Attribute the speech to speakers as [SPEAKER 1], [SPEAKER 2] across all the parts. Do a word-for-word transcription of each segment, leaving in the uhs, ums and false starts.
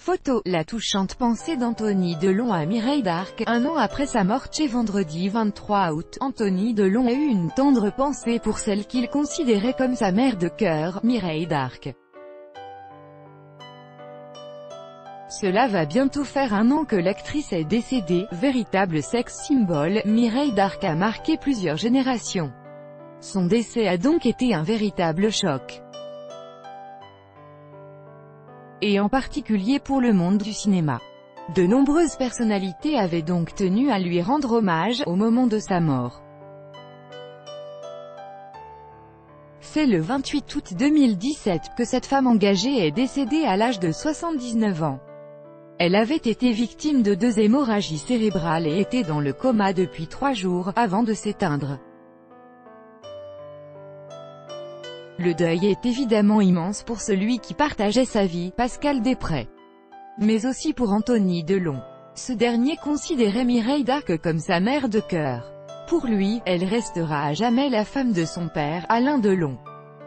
[SPEAKER 1] Photo, la touchante pensée d'Anthony Delon à Mireille d'Arc. Un an après sa mort chez vendredi vingt-trois août, Anthony Delon a eu une tendre pensée pour celle qu'il considérait comme sa mère de cœur, Mireille d'Arc. Cela va bientôt faire un an que l'actrice est décédée. Véritable sex symbole, Mireille d'Arc a marqué plusieurs générations. Son décès a donc été un véritable choc. Et en particulier pour le monde du cinéma. De nombreuses personnalités avaient donc tenu à lui rendre hommage, au moment de sa mort. C'est le vingt-huit août deux mille dix-sept, que cette femme engagée est décédée à l'âge de soixante-dix-neuf ans. Elle avait été victime de deux hémorragies cérébrales et était dans le coma depuis trois jours, avant de s'éteindre. Le deuil est évidemment immense pour celui qui partageait sa vie, Pascal Desprez. Mais aussi pour Anthony Delon. Ce dernier considérait Mireille d'Arc comme sa mère de cœur. Pour lui, elle restera à jamais la femme de son père, Alain Delon.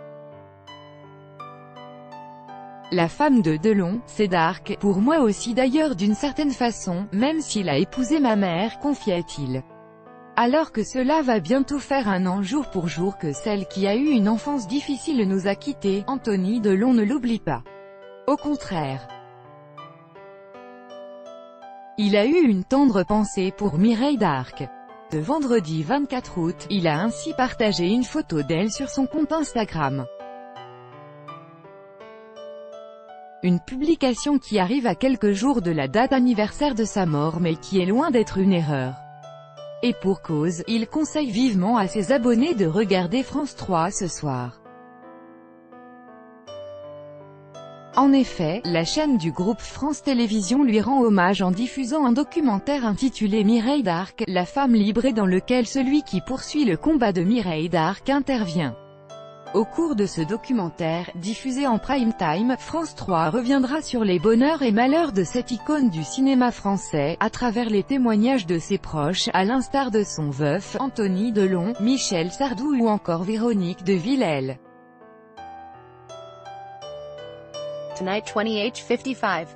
[SPEAKER 1] La femme de Delon, c'est d'Arc, pour moi aussi d'ailleurs d'une certaine façon, même s'il a épousé ma mère, confiait-il. Alors que cela va bientôt faire un an jour pour jour que celle qui a eu une enfance difficile nous a quittés, Anthony Delon ne l'oublie pas. Au contraire. Il a eu une tendre pensée pour Mireille d'Arc. Ce vendredi vingt-quatre août, il a ainsi partagé une photo d'elle sur son compte Instagram. Une publication qui arrive à quelques jours de la date anniversaire de sa mort mais qui est loin d'être une erreur. Et pour cause, il conseille vivement à ses abonnés de regarder France trois ce soir. En effet, la chaîne du groupe France Télévisions lui rend hommage en diffusant un documentaire intitulé Mireille d'Arc, la femme libre et dans lequel celui qui poursuit le combat de Mireille d'Arc intervient. Au cours de ce documentaire, diffusé en prime time, France trois reviendra sur les bonheurs et malheurs de cette icône du cinéma français, à travers les témoignages de ses proches, à l'instar de son veuf, Anthony Delon, Michel Sardou ou encore Véronique de Villèle.
[SPEAKER 2] Tonight twenty H fifty-five.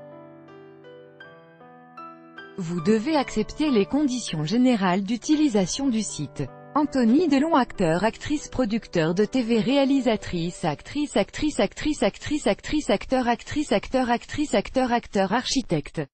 [SPEAKER 1] Vous devez accepter les conditions générales d'utilisation du site. Anthony Delon, acteur, actrice, producteur de T V, réalisatrice, actrice, actrice, actrice, actrice, actrice, acteur, actrice, acteur, actrice, acteur, acteur, architecte.